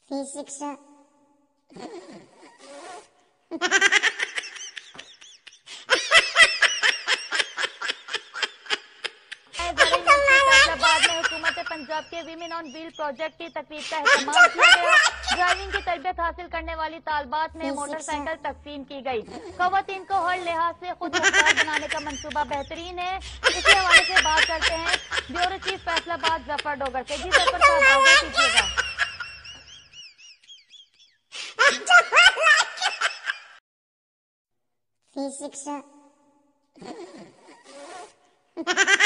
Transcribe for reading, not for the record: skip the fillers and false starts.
फी शिक्षा फैसलाबाद में हुकूमत पंजाब के वीमेन ऑन व्हील प्रोजेक्ट की तकरीब का एहतमाम किया गया। ड्राइविंग की तरबियत हासिल करने वाली तालबात में मोटरसाइकिल तकसीम की गई। खवातीन को हर लिहाज से खुद मुख्तार बनाने का मंसूबा बेहतरीन है। इसी हवाले से बात करते हैं ब्यूरो चीफ फैसलाबाद जफर डोगर से। जी जफर साहब आगे कीजिएगा। फी शिक्षा